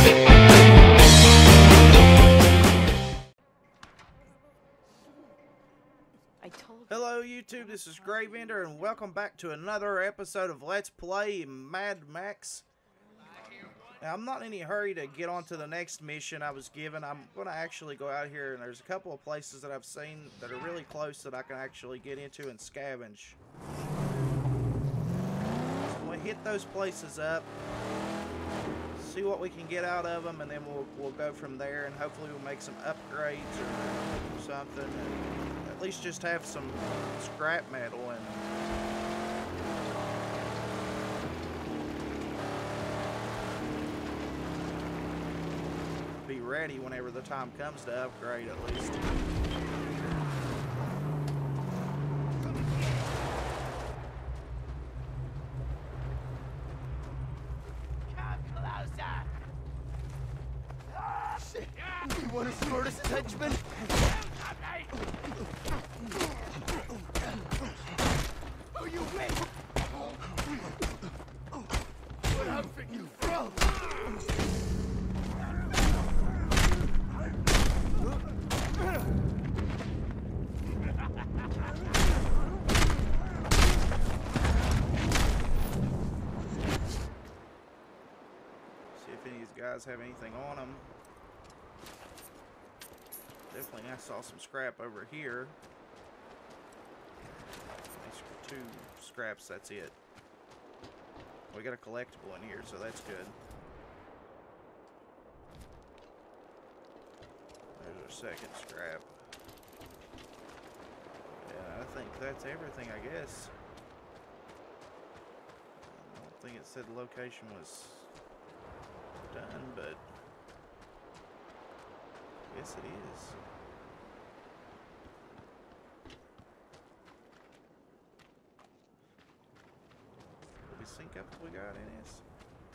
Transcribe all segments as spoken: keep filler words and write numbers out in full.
Hello YouTube, this is Gravender and welcome back to another episode of Let's Play Mad Max. Now, I'm not in any hurry to get on to the next mission I was given. I'm going to actually go out here, and there's a couple of places that I've seen that are really close that I can actually get into and scavenge. So we'll hit those places up, see what we can get out of them, and then we'll, we'll go from there, and hopefully we'll make some upgrades or something. And at least just have some scrap metal and be ready whenever the time comes to upgrade at least. Come closer! Ah, shit! You want to sort us, henchman? Oh, you win! What outfit you from? See if any of these guys have anything on them. Definitely, I saw some scrap over here. Two scraps, that's it. We got a collectible in here, so that's good. There's our second scrap. Yeah, I think that's everything, I guess. I don't think it said the location was done, but I guess it is. Sync up what we got in this.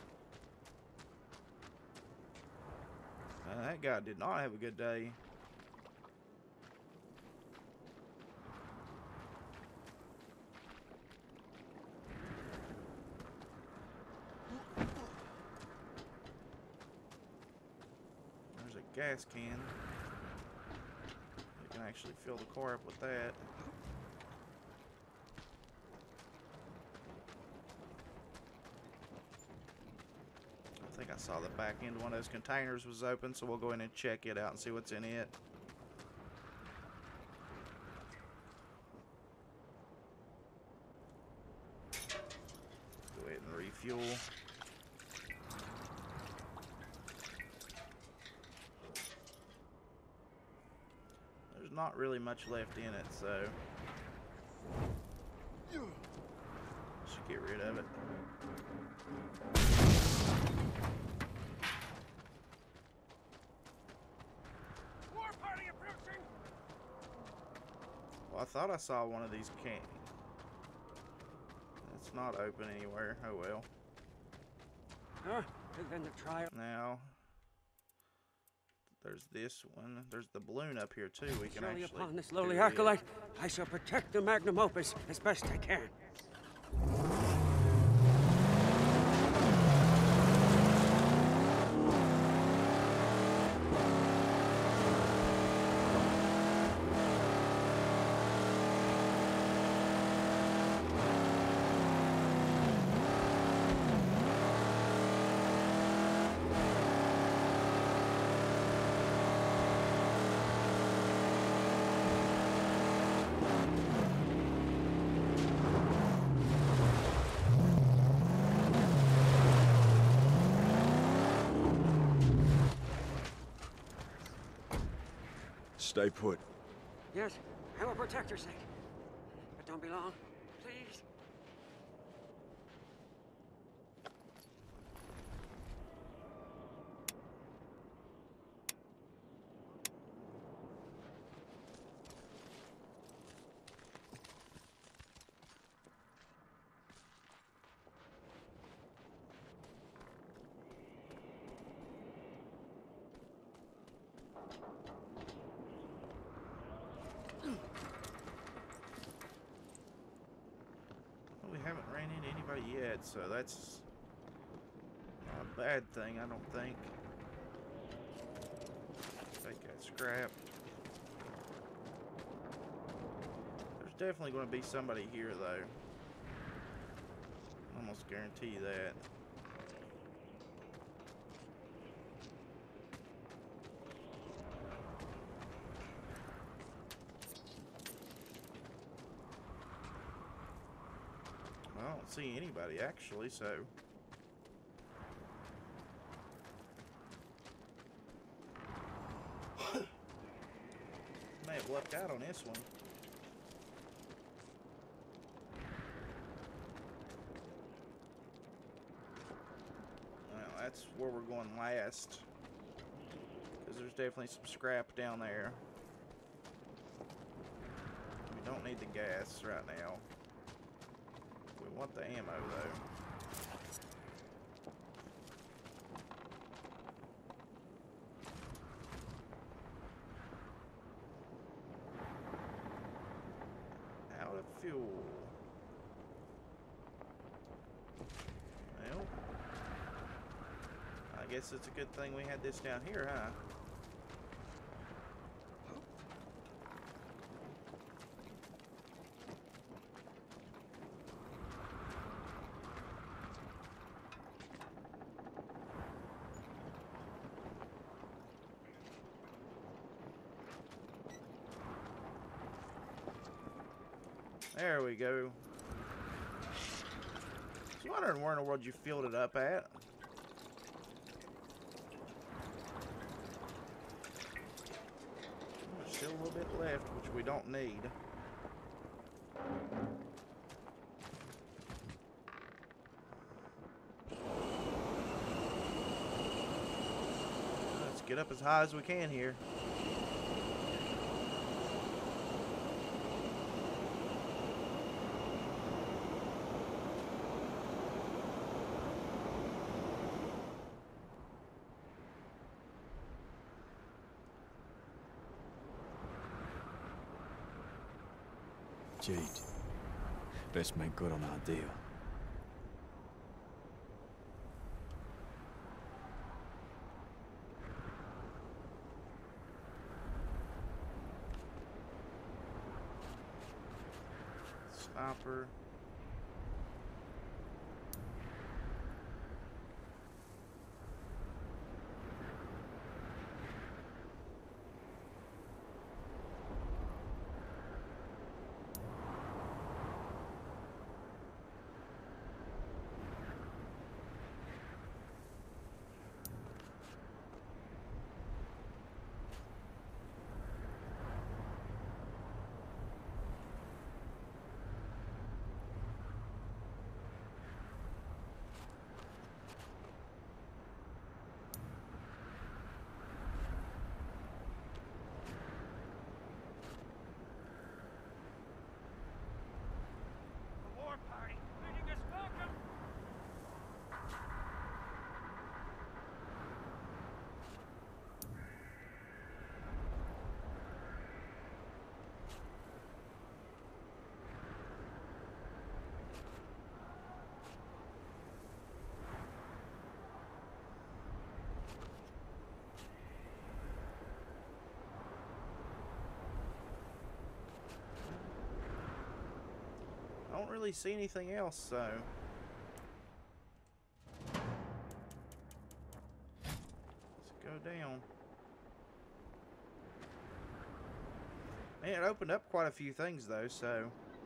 Uh, that guy did not have a good day. There's a gas can. You can actually fill the car up with that. I think I saw the back end of one of those containers was open, so we'll go in and check it out and see what's in it. Go ahead and refuel. There's not really much left in it, so should get rid of it. Well, I thought I saw one of these cans. It's not open anywhere. Oh well. Huh? Then to try it. Now, there's this one. There's the balloon up here too. We can Surely actually. upon this lowly acolyte, I shall protect the magnum opus as best I can. Stay put. Yes, I will protect your sake. But don't be long, please. Ran into anybody yet, so that's not a bad thing, I don't think. Take that scrap. There's definitely going to be somebody here, though. Almost guarantee that. I don't see anybody, actually, so... May have lucked out on this one. Well, that's where we're going last. Because there's definitely some scrap down there. We don't need the gas right now. We want the ammo, though. Out of fuel. Well, I guess it's a good thing we had this down here, huh? There we go. I was wondering where in the world you filled it up at. There's still a little bit left, which we don't need. Let's get up as high as we can here. Jade, let's make good on our deal. Sniper. I don't really see anything else, so... Let's go down. Man, it opened up quite a few things, though, so...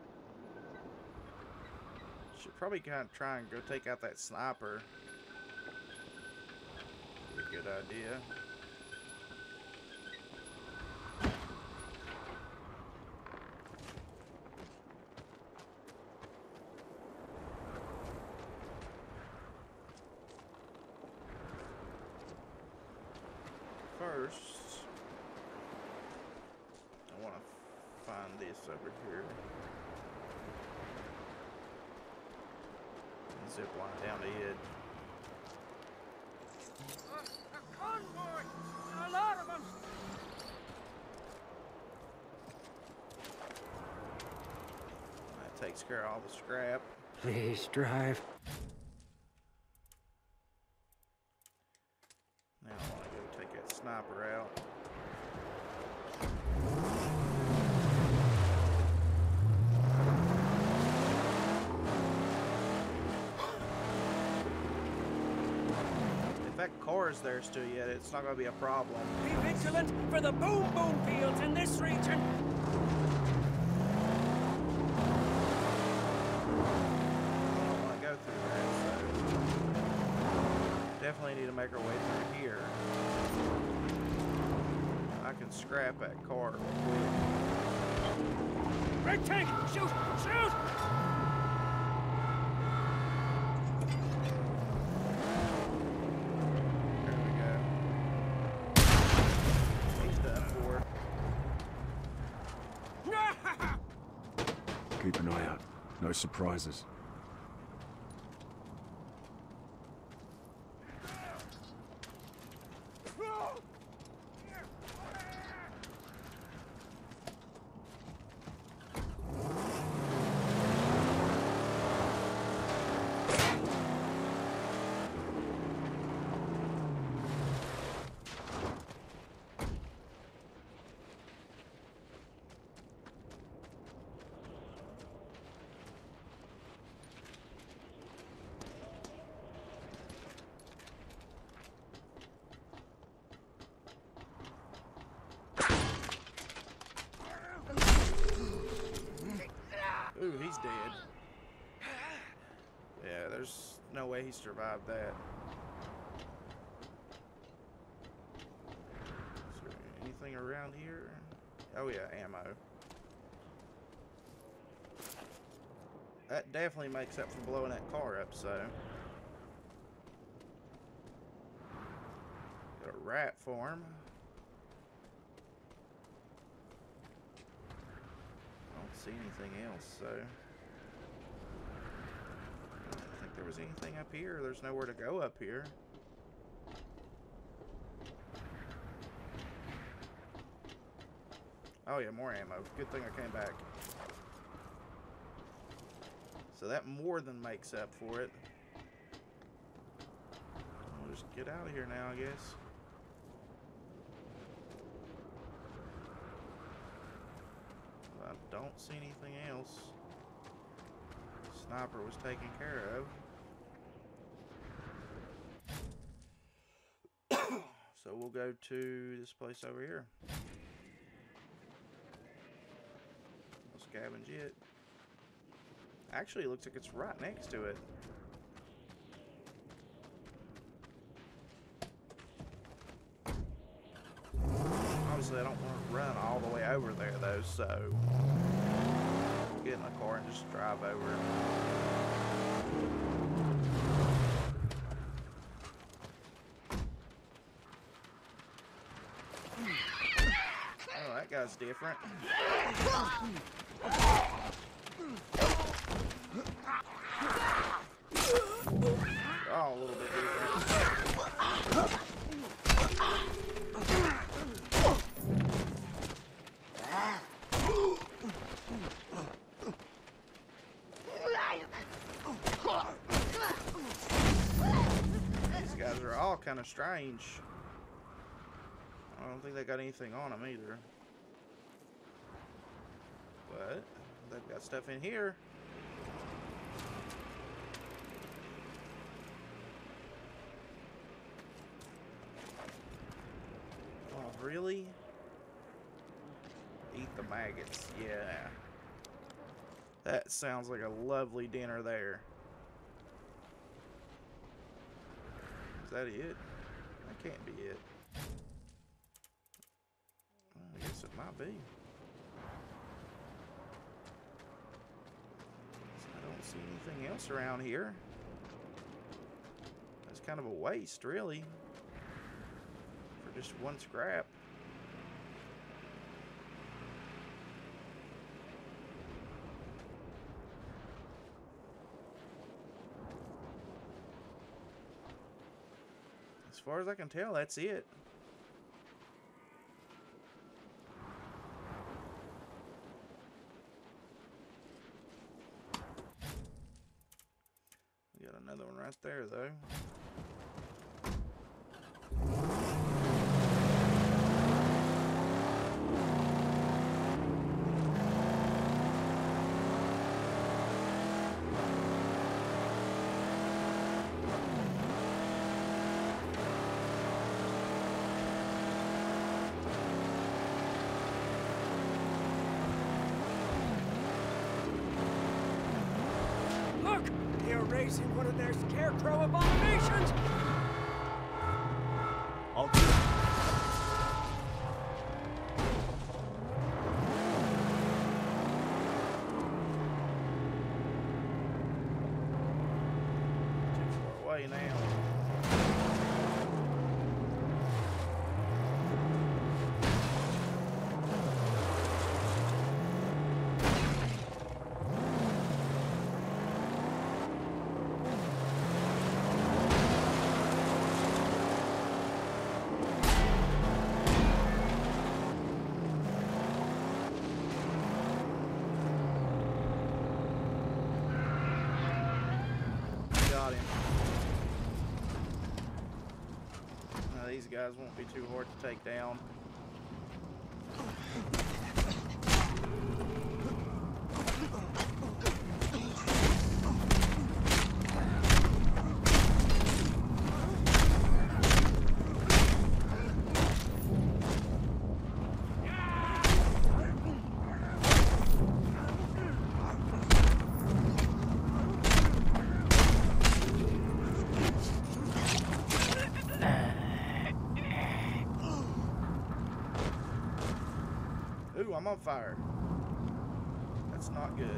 Should probably kind of try and go take out that sniper. Be a good idea. First, I want to find this over here. And zip line down ahead. Uh, a convoy! A lot of them! That takes care of all the scrap. Please drive. Now I want to go take that sniper out. that car is there still yet, it's not going to be a problem. Be vigilant for the boom boom fields in this region. I don't want to go through that, so definitely need to make our way through here. I can scrap that car real quick. Red tank! Shoot! Shoot! There we go. He's done for. Keep an eye out. No surprises. Ooh, he's dead. Yeah, there's no way he survived that. Is there anything around here? Oh yeah, ammo. That definitely makes up for blowing that car up, so. Got a rat farm. See anything else, so I don't think there was anything up here. There's nowhere to go up here. Oh yeah, more ammo. Good thing I came back. So that more than makes up for it. I'll just get out of here now, I guess. I don't see anything else. Sniper was taken care of. So we'll go to this place over here. No scavenge it. Actually, it looks like it's right next to it. Obviously, I don't want to run all the way over there, though, so get in the car and just drive over. Oh, that guy's different. Oh, a little bit different. These guys are all kind of strange. I don't think they got anything on them either. But they've got stuff in here. Oh, really? Eat the maggots. Yeah. That sounds like a lovely dinner there. Is that it? That can't be it. Well, I guess it might be. I don't see anything else around here. That's kind of a waste, really. For just one scrap. As far as I can tell, that's it. We got another one right there, though. sent one of their scarecrow abominations? I'll do it. Too far away now. Got him. Now these guys won't be too hard to take down. Ooh, I'm on fire. That's not good.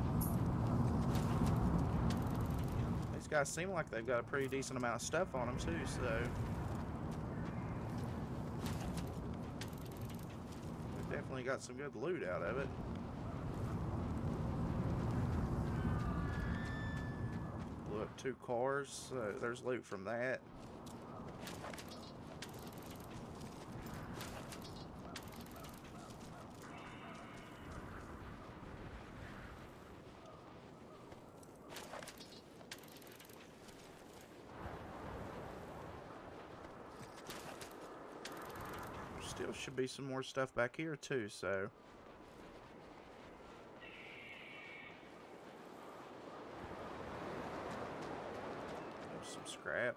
These guys seem like they've got a pretty decent amount of stuff on them too, so we definitely got some good loot out of it. Blew up two cars, so there's loot from that. Still should be some more stuff back here too, so there's some scrap.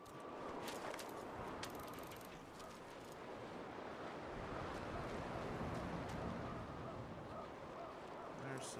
There's some.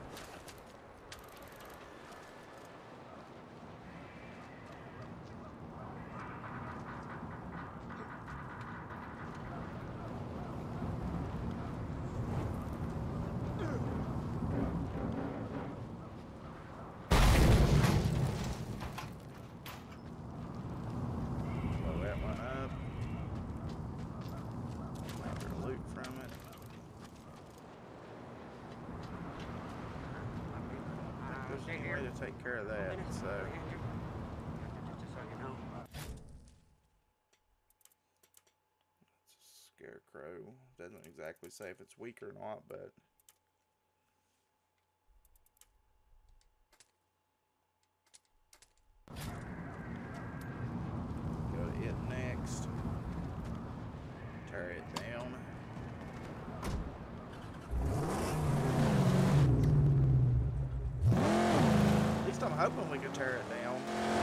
Way to take care of that, so Just so you know. it's a scarecrow. Doesn't exactly say if it's weak or not, but go to it next. Tear it down. I'm hoping we can tear it down.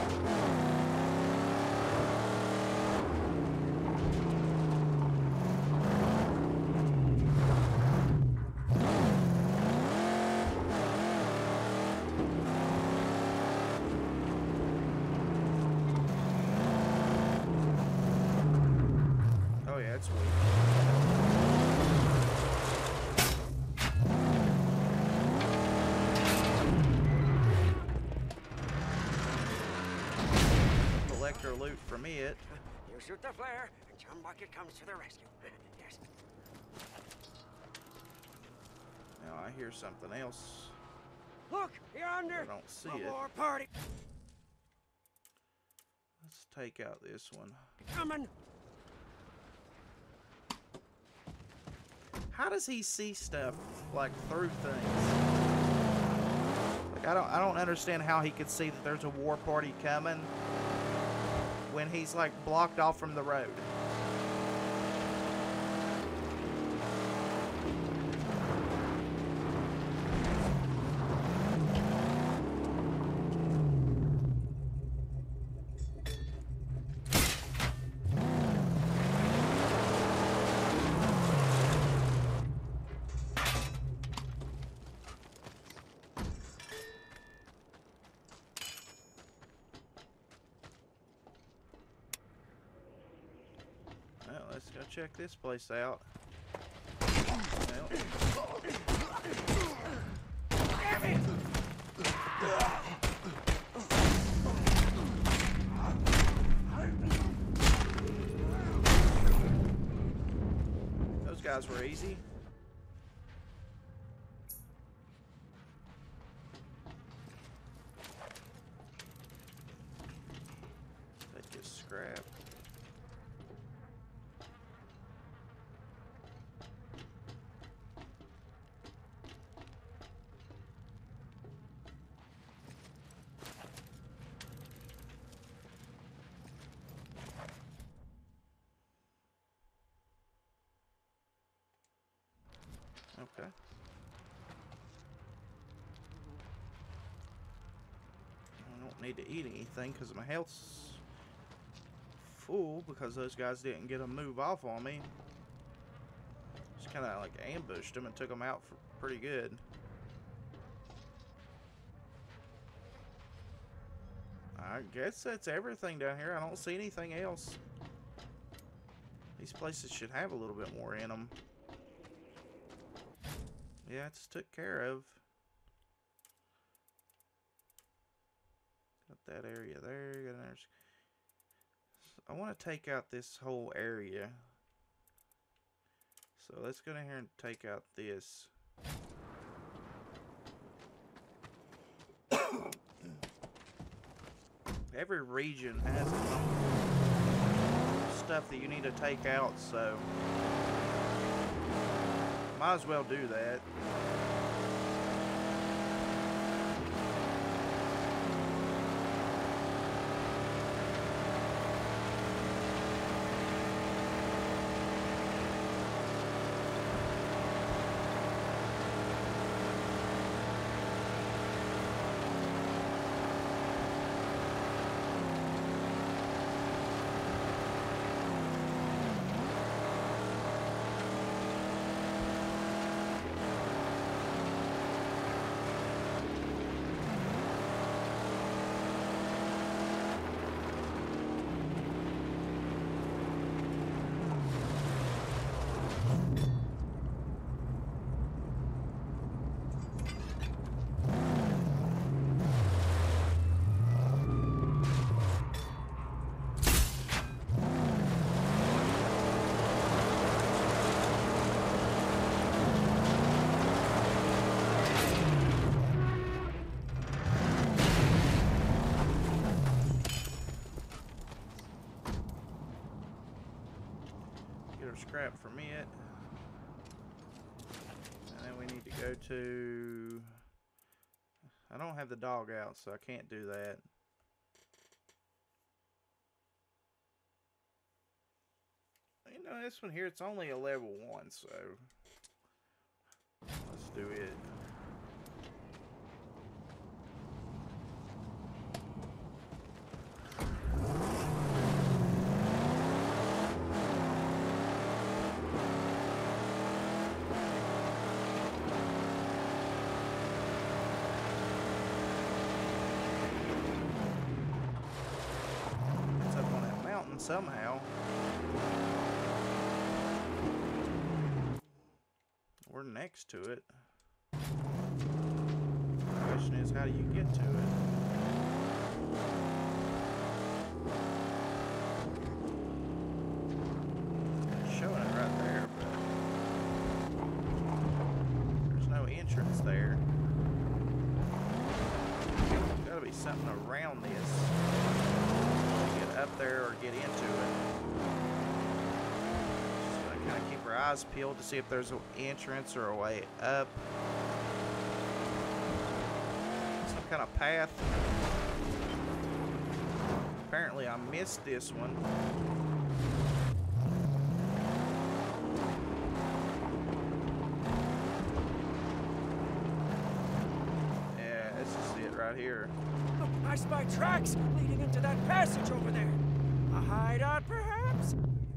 Oh yeah, it's weak. Loot from it. You shoot the flare, and John Bucket comes to the rescue. Yes. Now I hear something else. Look, yonder. I don't see a it. war party Let's take out this one. coming. How does he see stuff like through things? Like I don't I don't understand how he could see that there's a war party coming when he's like blocked off from the road. Let's go check this place out. Well. Damn it! Those guys were easy. That just scrap. Okay. I don't need to eat anything because my health's full because those guys didn't get a move off on me. Just kind of like ambushed them and took them out for pretty good. I guess that's everything down here. I don't see anything else. These places should have a little bit more in them. Yeah, it's took care of. Got that area there. Got another. I want to take out this whole area. So let's go in here and take out this. Every region has its own stuff that you need to take out, so might as well do that. Scrap from it, and then we need to go to. I don't have the dog out, so I can't do that. You know, this one here, it's only a level one, so let's do it. Somehow we're next to it. The question is, how do you get to it? It's showing it right there, but there's no entrance there. There's got to be something around this. Up there or get into it. Just gonna kind of keep our eyes peeled to see if there's an entrance or a way up. Some kind of path. Apparently I missed this one. Yeah, this is it right here. Look, I spy tracks leading into that passage over there. A hideout, perhaps?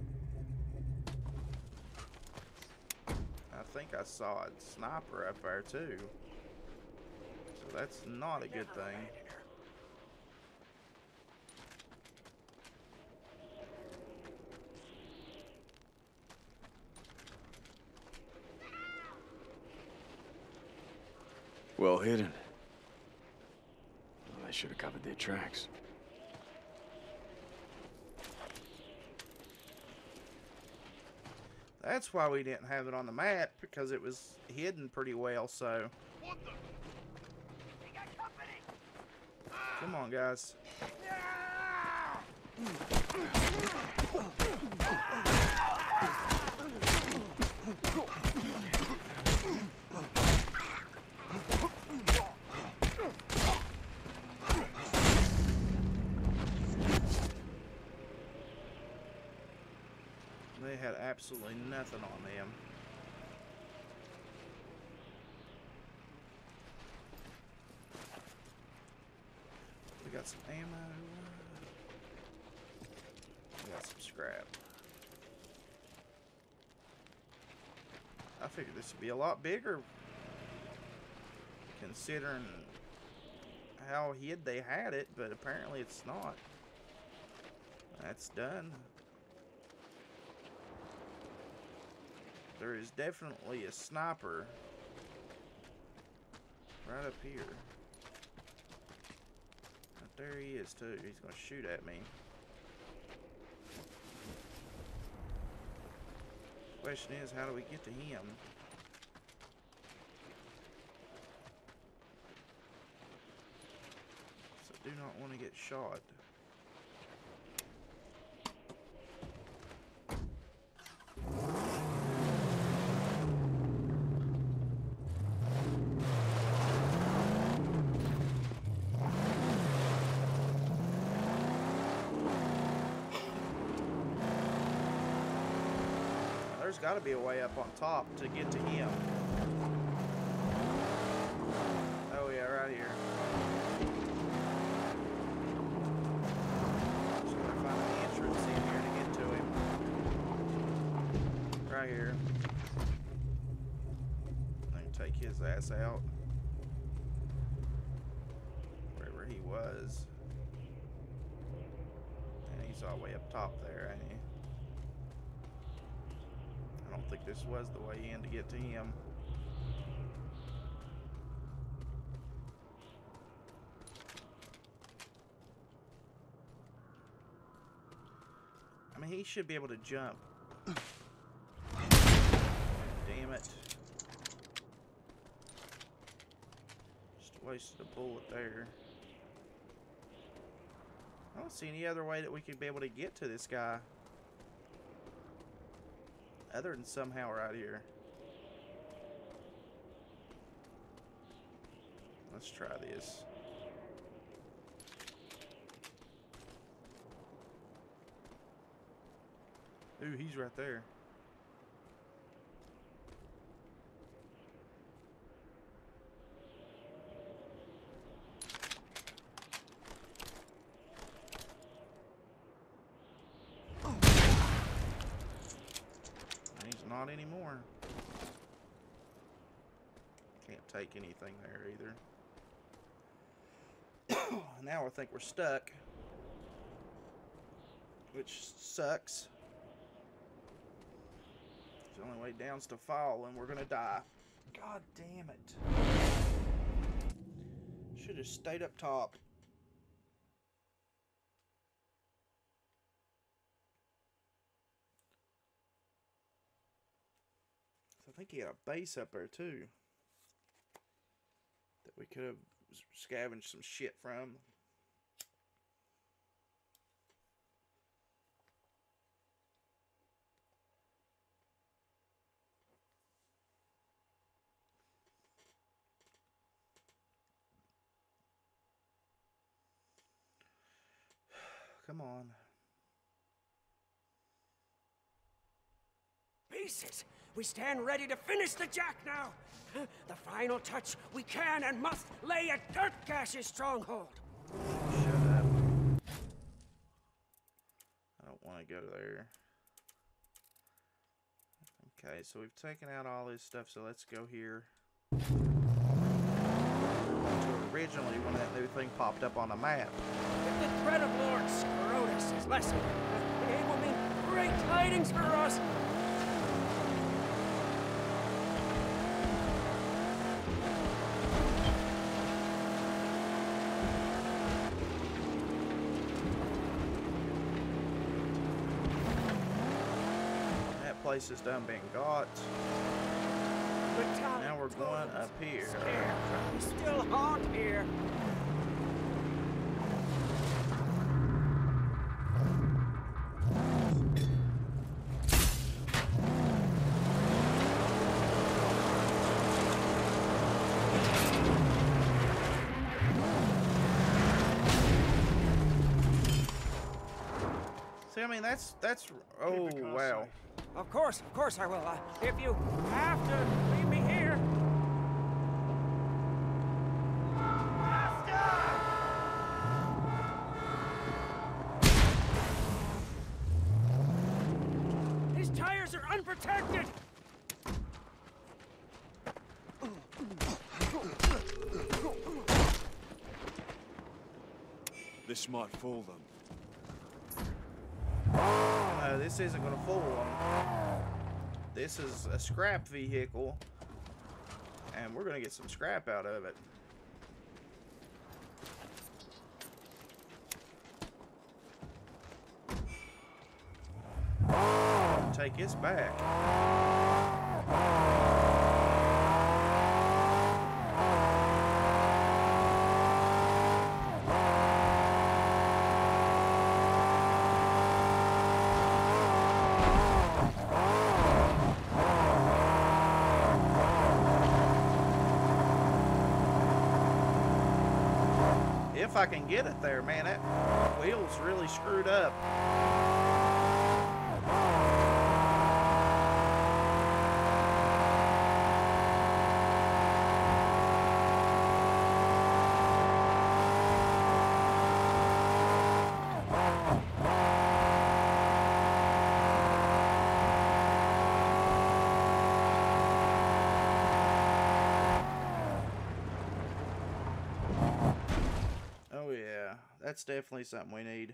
I think I saw a sniper up there too. So that's not a good thing. well hidden. Well, they should have covered their tracks. That's why we didn't have it on the map, because it was hidden pretty well, so. What the? Come on, guys. They had absolutely nothing on them. We got some ammo. We got some scrap. I figured this would be a lot bigger, considering how hid they had it, but apparently it's not. That's done. There is definitely a sniper right up here. Right there he is too. He's gonna shoot at me. Question is, how do we get to him? So I do not want to get shot. There's got to be a way up on top to get to him. Oh yeah, right here. Just gotta find an entrance in here to get to him. Right here. I can take his ass out. Wherever he was. And he's all the way up top there, ain't he? I don't think this was the way in to get to him. I mean, he should be able to jump. Damn it. Just wasted a bullet there. I don't see any other way that we could be able to get to this guy. Other than somehow right here. Let's try this. Ooh, he's right there. Not anymore. Can't take anything there either. Now I think we're stuck, which sucks. The only way down's to fall, and we're gonna die. God damn it! Should have stayed up top. I think he had a base up there too that we could have scavenged some shit from. Come on. Pieces! We stand ready to finish the jack now! The final touch, we can and must lay at Dirtgash's stronghold! Shut up. I don't want to go there. Okay, so we've taken out all this stuff, so let's go here. So originally, when that new thing popped up on the map. If the threat of Lord Scrotus is lessened, it will mean great tidings for us! place has done been got. Now we're going up here. We still haunt here. See, I mean, that's, that's, oh, wow. Of course, of course I will. Uh, if you have to leave me here. These tires are unprotected. This might fool them. No, this isn't going to fool them. This is a scrap vehicle, and we're going to get some scrap out of it. Take this back. If I can get it there, man, that wheel's really screwed up. Oh yeah, that's definitely something we need.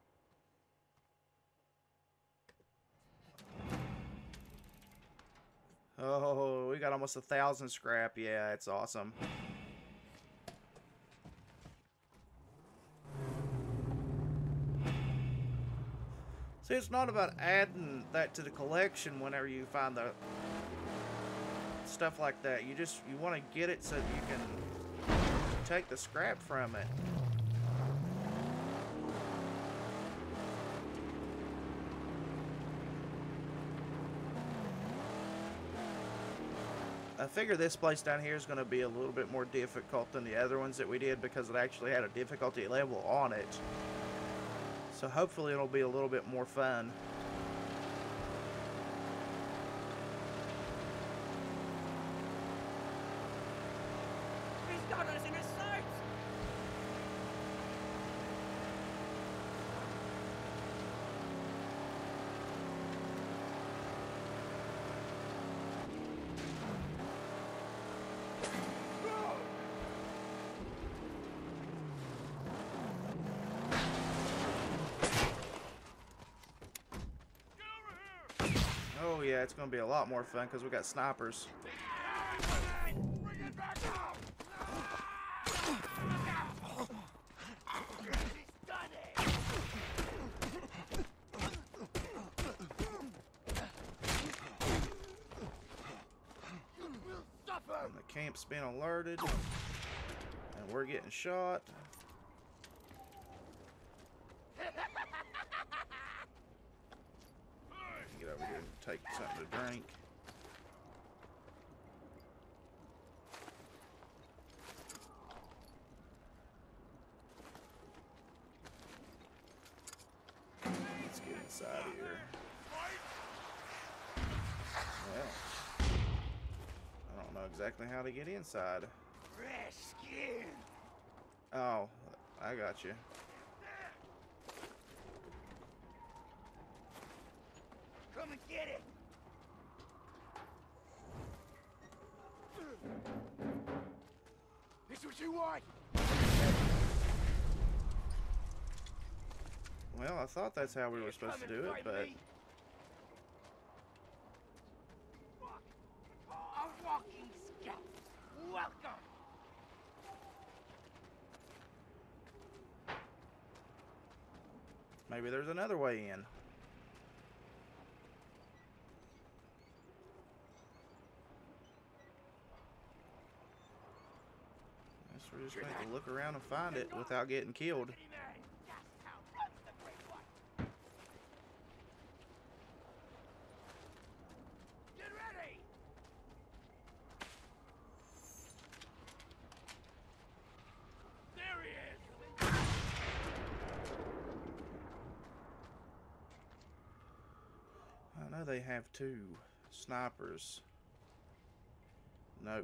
Oh, we got almost a thousand scrap. Yeah, it's awesome. See, it's not about adding that to the collection whenever you find the stuff like that. You just, you want to get it so that you can take the scrap from it. I figure this place down here is going to be a little bit more difficult than the other ones that we did because it actually had a difficulty level on it. So hopefully it'll be a little bit more fun. He's got us in his sights. Oh yeah, it's going to be a lot more fun because we got snipers. And the camp's been alerted, and we're getting shot. Get over here and take something to drink. Let's get inside here. Well, I don't know exactly how to get inside. Rescue. Oh, I got you. Come and get it. This what you want? Well, I thought that's how we were supposed to do it, but A walking scout. Welcome. maybe there's another way in. we're just going to have to look around and find it without getting killed. I know they have two snipers. Nope.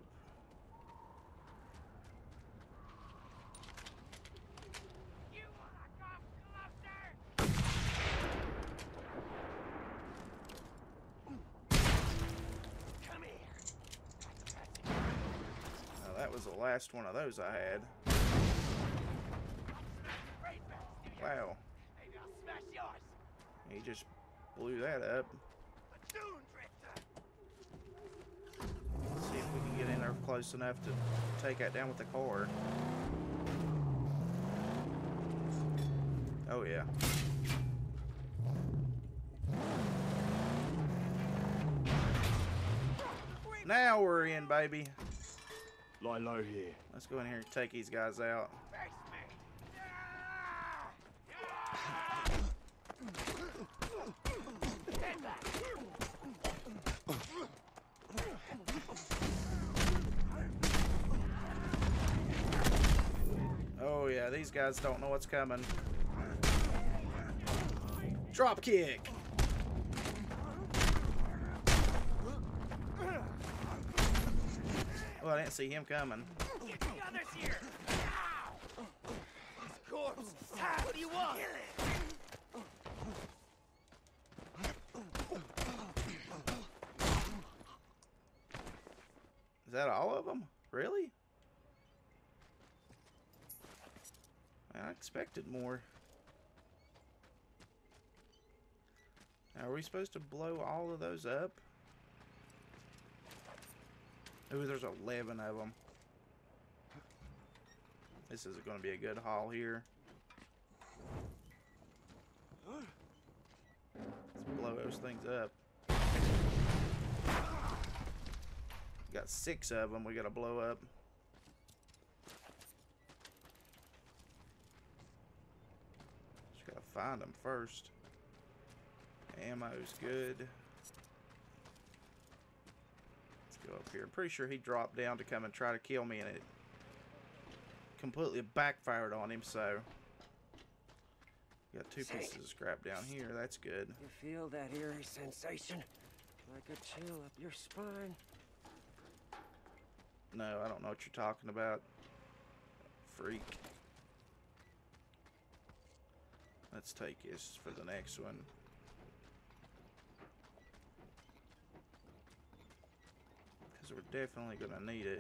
Now that was the last one of those I had. Wow. He just blew that up. Let's see if we can get in there close enough to take that down with the car. Oh yeah. Now we're in, baby. Lie low here. Let's go in here and take these guys out. Oh yeah, these guys don't know what's coming. Drop kick. Oh, I didn't see him coming. Get the others here! Corpse! What do you want? Is that all of them? Really? I expected more. Now, are we supposed to blow all of those up? Ooh, there's eleven of them. This is going to be a good haul here. Let's blow those things up. Got six of them we got to blow up. Just got to find them first. Ammo's good. Go up here. I'm pretty sure he dropped down to come and try to kill me, and it completely backfired on him. So got two Say, pieces of scrap down here. That's good. You feel that eerie sensation, like a chill up your spine? No, I don't know what you're talking about, freak. Let's take this for the next one. Because we're definitely going to need it.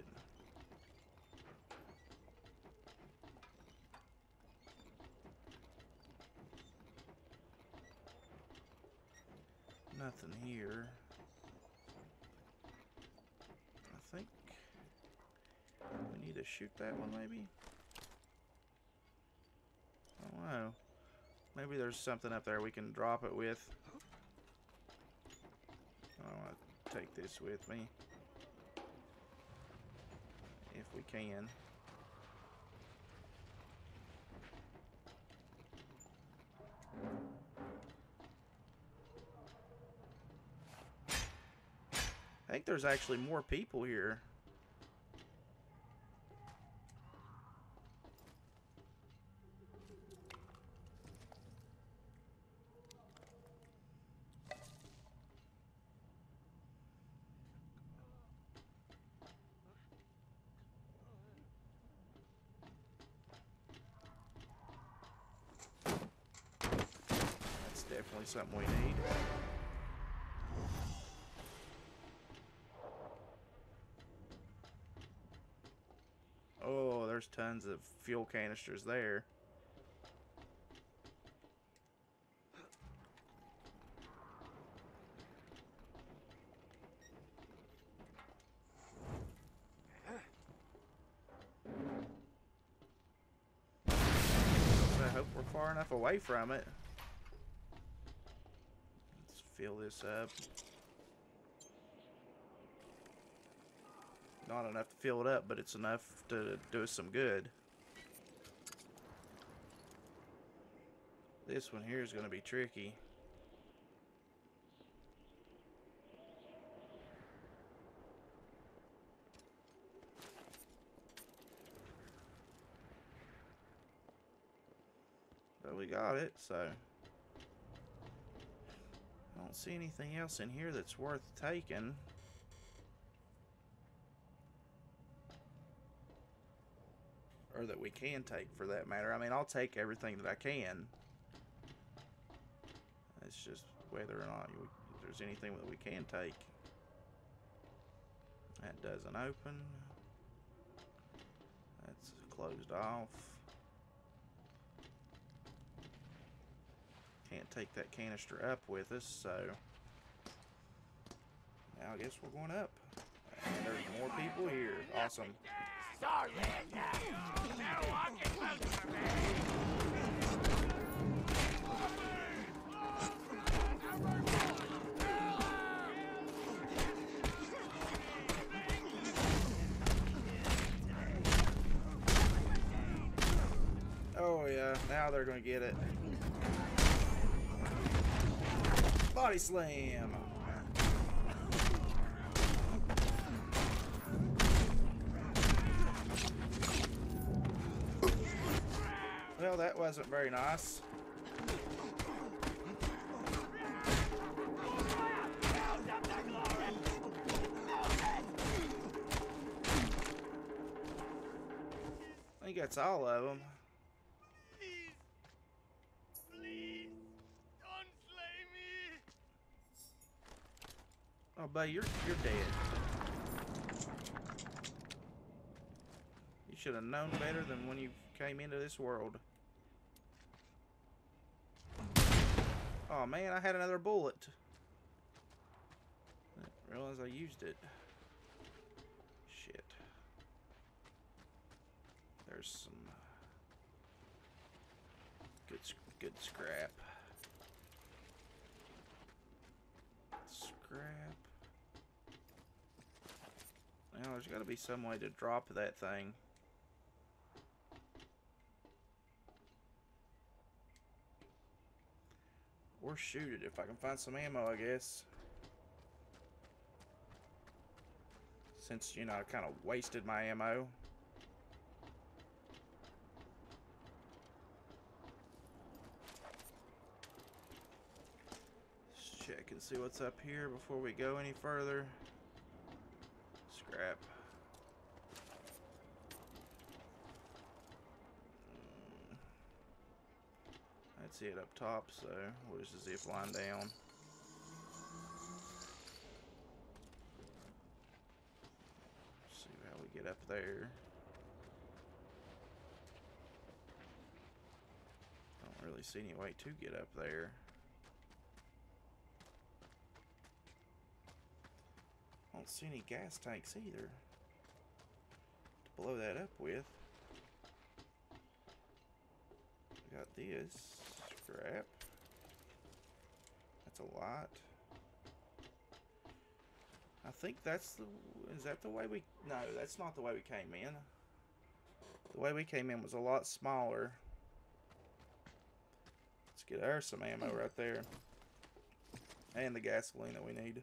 Nothing here. I think we need to shoot that one, maybe? I don't know. Maybe there's something up there we can drop it with. I want to take this with me. If we can. I think there's actually more people here. Definitely something we need. Oh, there's tons of fuel canisters there. I hope we're far enough away from it. Fill this up. Not enough to fill it up, but it's enough to do us some good. This one here is going to be tricky. But we got it, so I don't see anything else in here that's worth taking. Or that we can take, for that matter. I mean, I'll take everything that I can. It's just whether or not you, if there's anything that we can take. That doesn't open. That's closed off. Can't take that canister up with us, so now I guess we're going up. And there's more people here. Awesome. Oh yeah, now they're gonna get it. Body slam. Well, that wasn't very nice. I think that's all of them. Please, please, don't slay me. Oh, buddy, you're you're dead. You should have known better than when you came into this world. Oh man, I had another bullet. I didn't realize I used it. Shit. There's some good good scrap. Scrap. Now there's got to be some way to drop that thing. Or shoot it if I can find some ammo, I guess. Since, you know, I kind of wasted my ammo. Let's check and see what's up here before we go any further. Scrap. That's it up top, so we'll just zip line down. See how we get up there. Don't really see any way to get up there. Don't see any gas tanks either to blow that up with. We got this. Scrap. That's a lot. I think that's the... Is that the way we... No, that's not the way we came in. The way we came in was a lot smaller. Let's get our some ammo right there. And the gasoline that we need.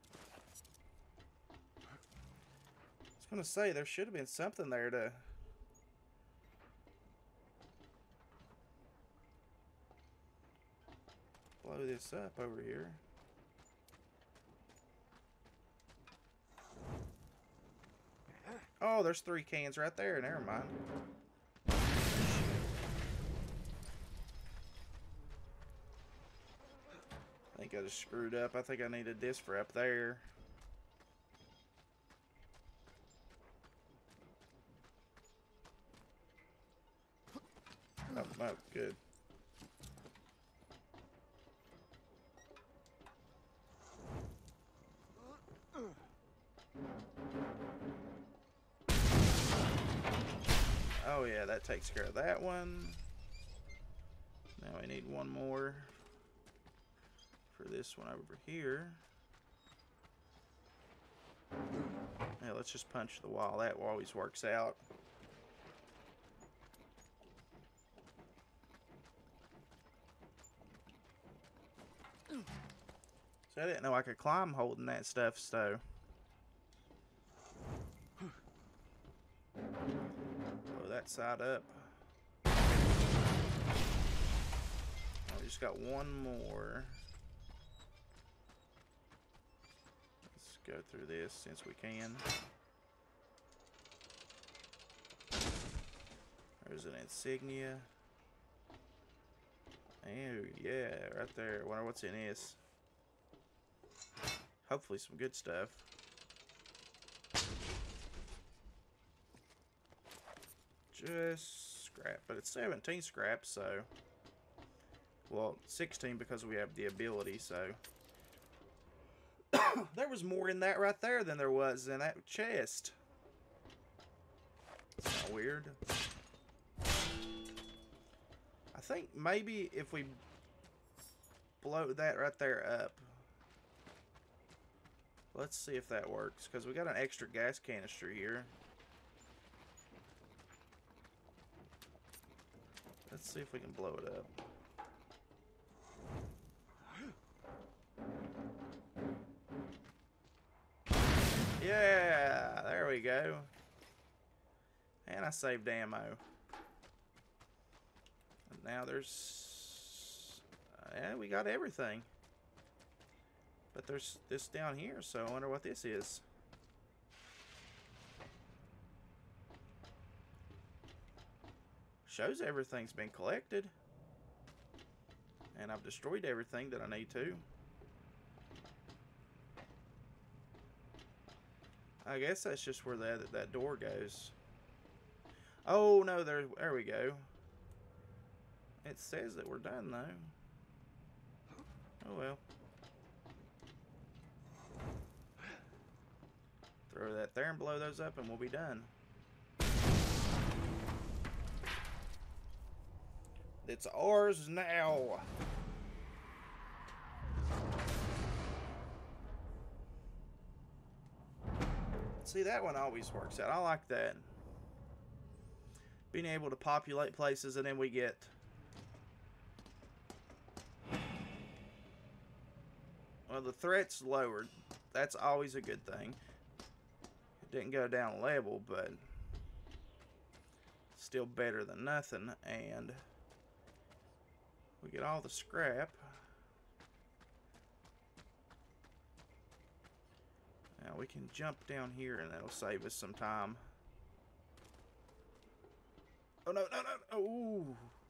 I was going to say, there should have been something there to... blow this up over here. Oh, there's three cans right there. Never mind. I think I just screwed up. I think I needed this for up there. Oh, oh, good. Oh yeah, that takes care of that one. Now we need one more for this one over here. Yeah, let's let's just punch the wall. That always works out. So I didn't know I could climb holding that stuff, so. Blow that side up. I just got one more. Let's go through this since we can. There's an insignia. Oh, yeah, right there. Wonder what's in this. Hopefully some good stuff. Just scrap, but it's seventeen scrap, so. Well, sixteen because we have the ability, so. There was more in that right there than there was in that chest. It's kind of weird. I think maybe if we blow that right there up. Let's see if that works, because we got an extra gas canister here. Let's see if we can blow it up. Yeah, there we go. And I saved ammo. And now there's... Uh, yeah, we got everything. But there's this down here, so I wonder what this is. Shows everything's been collected. And I've destroyed everything that I need to. I guess that's just where that, that door goes. Oh, no, there, there we go. It says that we're done, though. Oh, well. Throw that there and blow those up and we'll be done. It's ours now. See, that one always works out. I like that. Being able to populate places and then we get... Well, the threat's lowered. That's always a good thing. Didn't go down a level, but still better than nothing. And we get all the scrap. Now we can jump down here and that'll save us some time. Oh no, no, no, no. Ooh.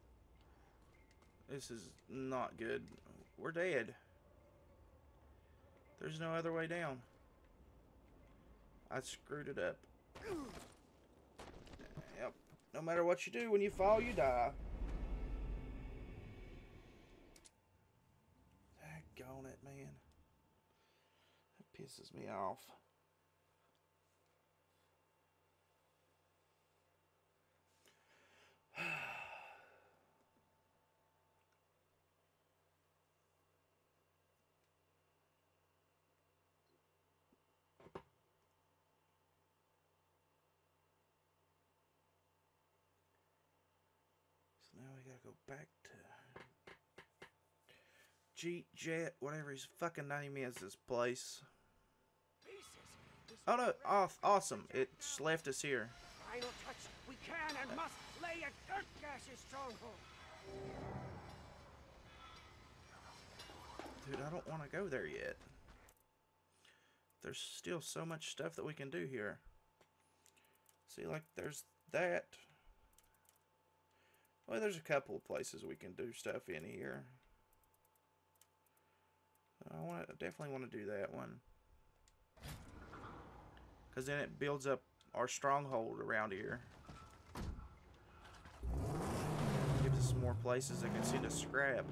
This is not good. We're dead. There's no other way down. I screwed it up. Yep. No matter what you do, when you fall, you die. Daggone it, man. That pisses me off. Now we gotta go back to Jeet Jet, whatever his fucking name is, this place. Oh no, off, awesome. It just left us here. Final touch. We can and must lay at Dirt Gash's stronghold. Dude, I don't want to go there yet. There's still so much stuff that we can do here. See, like, there's that. Well, there's a couple of places we can do stuff in here. I want to definitely want to do that one. Because then it builds up our stronghold around here. Gives us some more places that can send us scrap.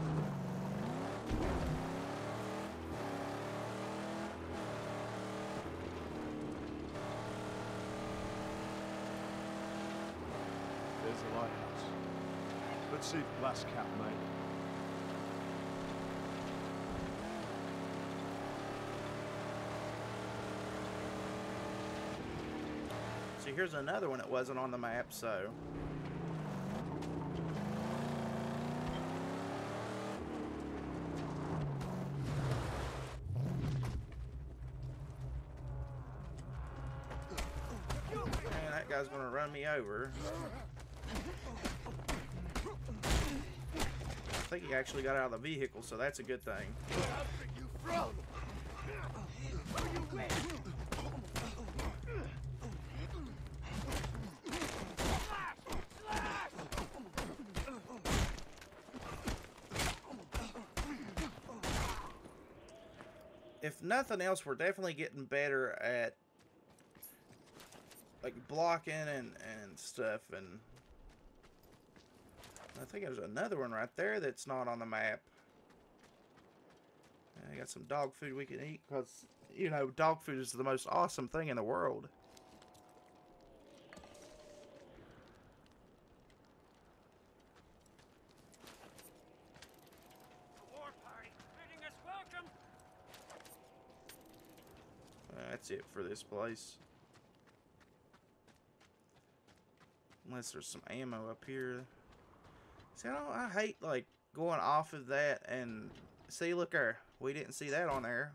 There's the lighthouse. Let's see if Glass Cat made it. See, here's another one that wasn't on the map, so... Man, that guy's gonna run me over. I think he actually got out of the vehicle, so that's a good thing. If nothing else, we're definitely getting better at like blocking and, and stuff, and I think there's another one right there that's not on the map. I got some dog food we can eat, because, you know, dog food is the most awesome thing in the world. War party, bidding us welcome. Uh, that's it for this place. Unless there's some ammo up here. See, I, don't, I hate, like, going off of that and... See, look there. We didn't see that on there.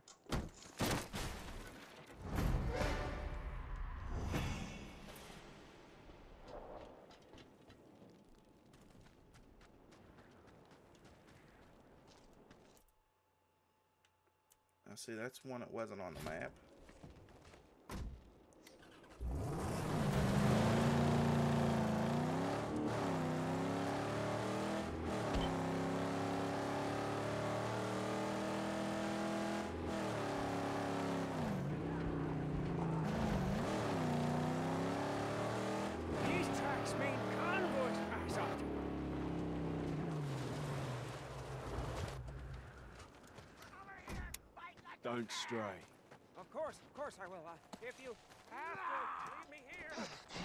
I see, that's one that wasn't on the map. Don't stray. Of course, of course I will. Uh, if you have to leave me here.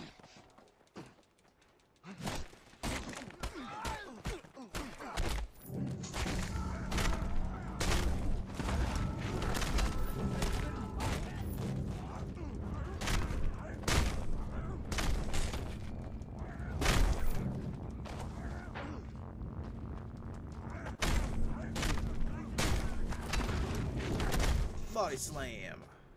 Body slam.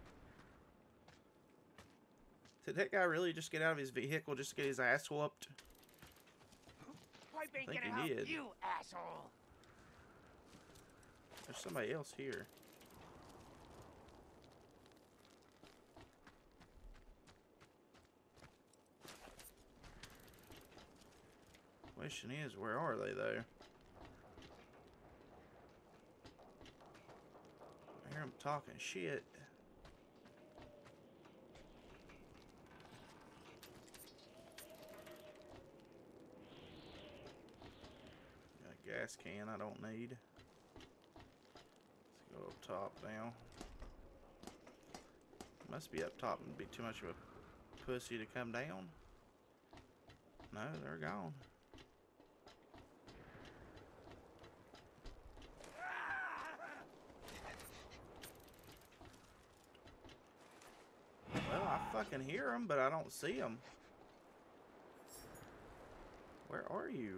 Did that guy really just get out of his vehicle just to get his ass whooped? Pipe ain't I think gonna he help did. you, asshole. There's somebody else here. Question is, where are they though? I hear them talking shit. Got a gas can I don't need. Let's go up top now. Must be up top and be too much of a pussy to come down. No, they're gone. Well, I fucking hear them, but I don't see them. Where are you?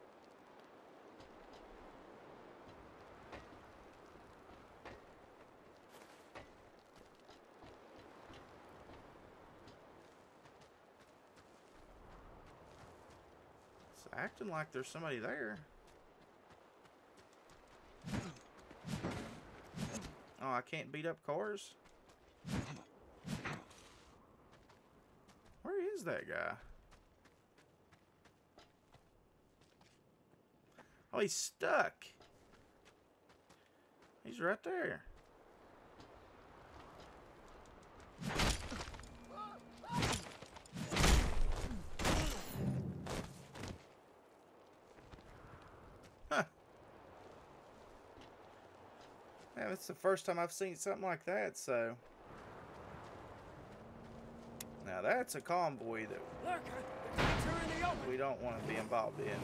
It's acting like there's somebody there. Oh, I can't beat up cars? Where is that guy? Oh, he's stuck. He's right there. Huh. Yeah, it's the first time I've seen something like that, so... Now that's a convoy that Look, the tanks are in the open. we don't want to be involved in.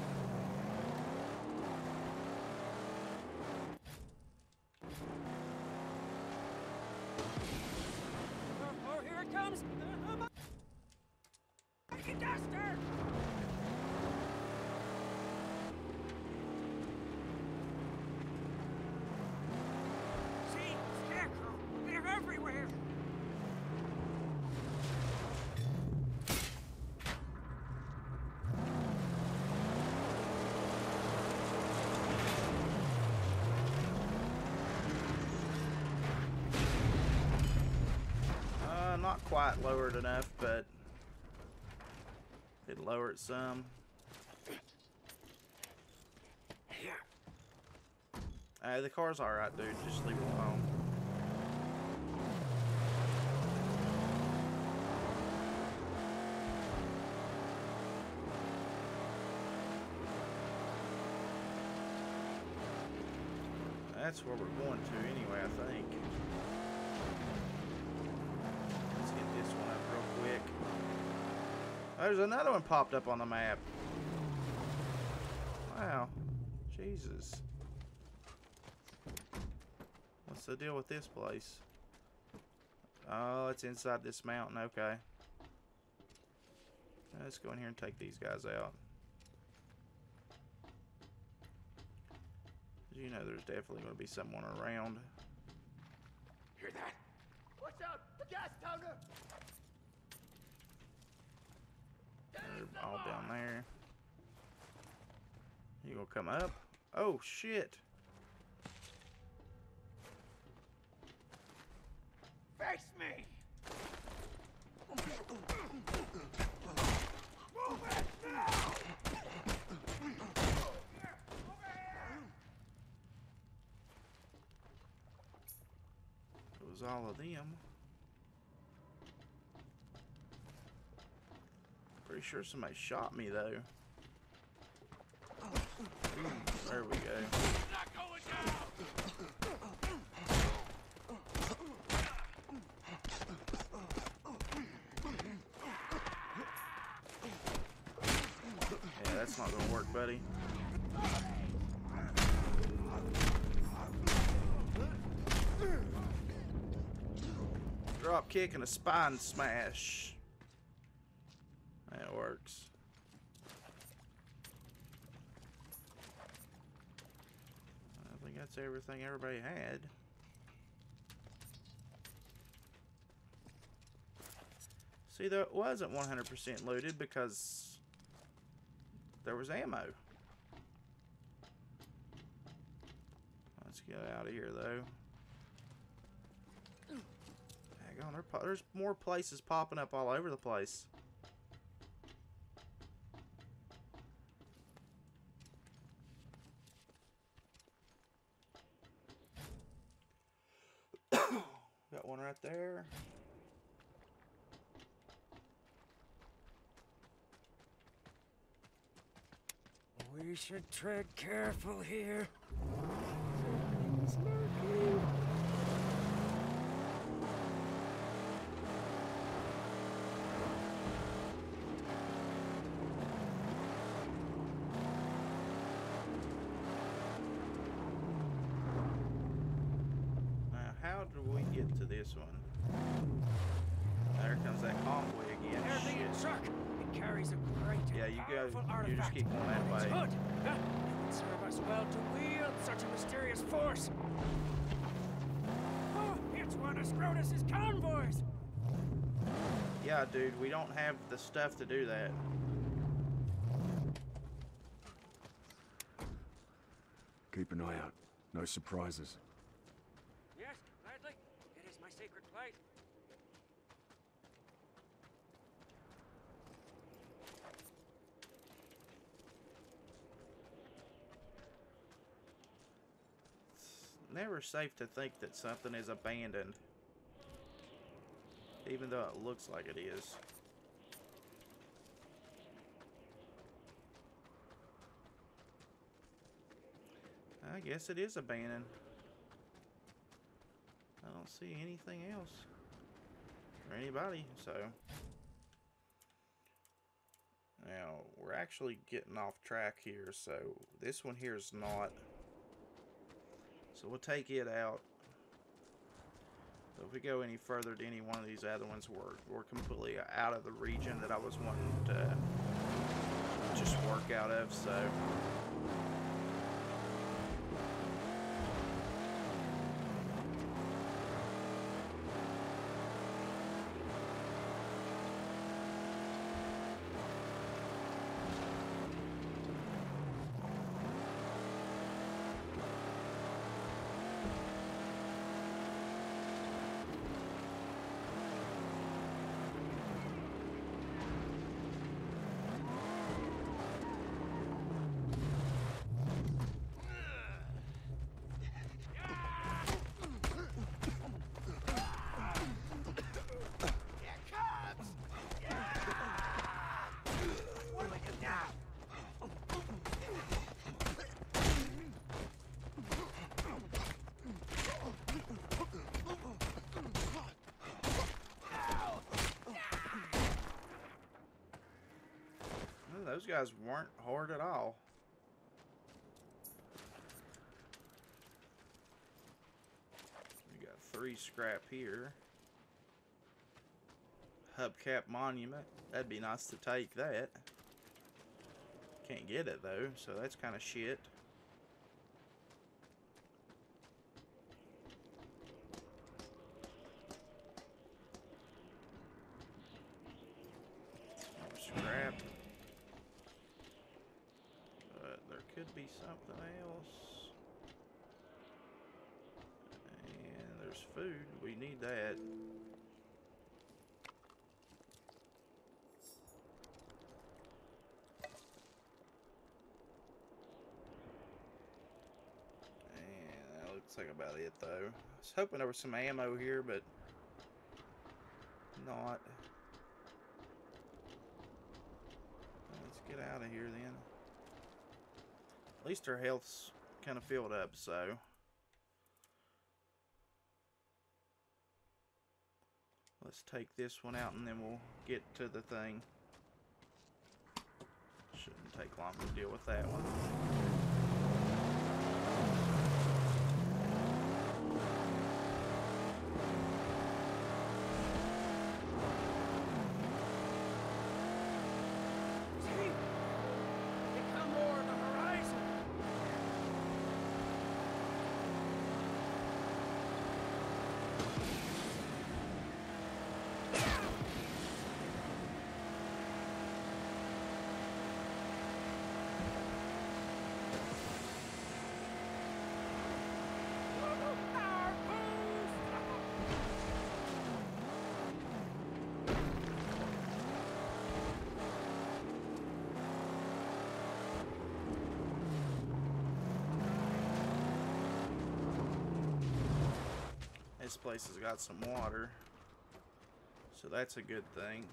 Oh, oh, here it comes. Uh, Gaster! See? Scarecrow! They're everywhere! Uh, not quite lowered enough, but did lower it some. Uh, the car's alright, dude. Just leave it alone. That's where we're going to anyway, I think. Let's get this one up real quick. There's another one popped up on the map. Wow. Jesus. What's the deal with this place? Oh, it's inside this mountain. Okay. Let's go in here and take these guys out. You know there's definitely going to be someone around. Hear that? Watch out! The gas powder! They're all down there. You gonna come up? Oh, shit. Face me! Move it now! It was all of them. Pretty sure somebody shot me though. Ooh, there we go. Not going down! Yeah, that's not gonna work, buddy. Drop kick and a spine smash. That works. I think that's everything everybody had. See, though, it wasn't one hundred percent looted because there was ammo. Let's get out of here, though. Daggone, there po- there's more places popping up all over the place. Got one right there. We should tread careful here. Something's lurking. Now, how do we get to this one? There comes that convoy again. There's Shit. the truck. It carries a great Yeah, and you go- powerful you artifact. just keep going that But it's way. good. Huh? It would serve us well to wield such a mysterious force. Oh, it's one of Scrotus's convoys. Yeah, dude, we don't have the stuff to do that. Keep an eye out. No surprises. Yes, gladly. It is my sacred place. It's never safe to think that something is abandoned, even though it looks like it is. I guess it is abandoned. I don't see anything else or anybody, so now we're actually getting off track here. So this one here is not. So we'll take it out. So if we go any further to any one of these other ones, we're, we're completely out of the region that I was wanting to just work out of, so... Those guys weren't hard at all. We got three scrap here. Hubcap monument. That'd be nice to take that. Can't get it though, so that's kind of shit. More scrap. Could be something else. And there's food. We need that. And that looks like about it though. I was hoping there was some ammo here, but not. Let's get out of here then. At least our health's kind of filled up, so. Let's take this one out and then we'll get to the thing. Shouldn't take long to deal with that one. This place has got some water, so that's a good thing.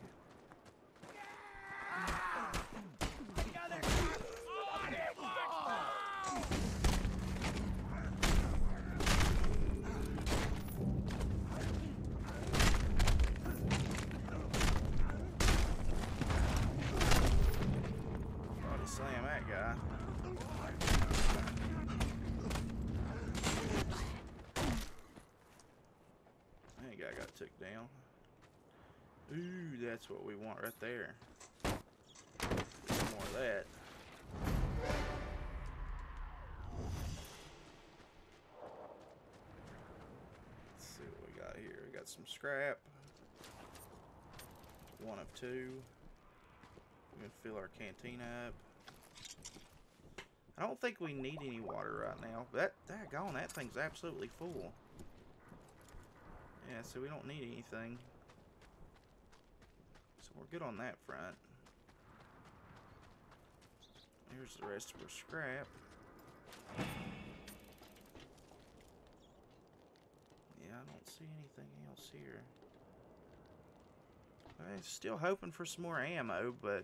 Body slam that guy. Guy got took down. Ooh, that's what we want right there. More of that. Let's see what we got here. We got some scrap. One of two. We can fill our canteen up. I don't think we need any water right now. That, daggone, that thing's absolutely full. Yeah, so we don't need anything. So we're good on that front. Here's the rest of our scrap. Yeah, I don't see anything else here. I'm still hoping for some more ammo, but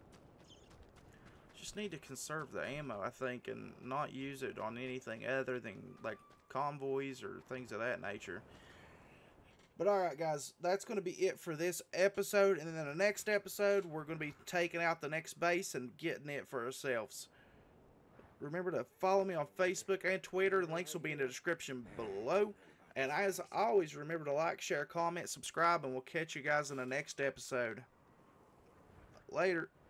just need to conserve the ammo, I think, and not use it on anything other than like convoys or things of that nature. But alright guys, that's going to be it for this episode, and then in the next episode, we're going to be taking out the next base and getting it for ourselves. Remember to follow me on Facebook and Twitter, the links will be in the description below. And as always, remember to like, share, comment, subscribe, and we'll catch you guys in the next episode. Later.